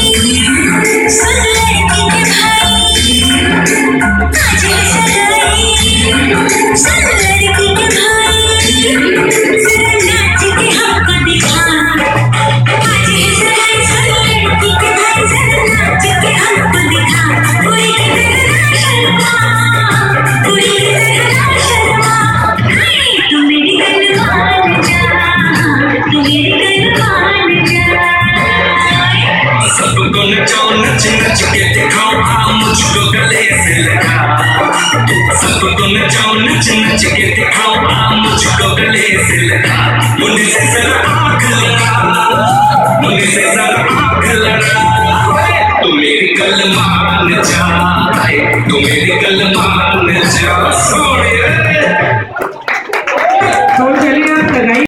नच नच के दिखाओ मुझको गले से लगा, सबको नचाओ नच नच के दिखाओ मुझको गले से लगा। मुझे से जरा आँख लगा, मुझे से जरा आँख लगा, तू मेरी गल मान जा, तू मेरी गल मान जा।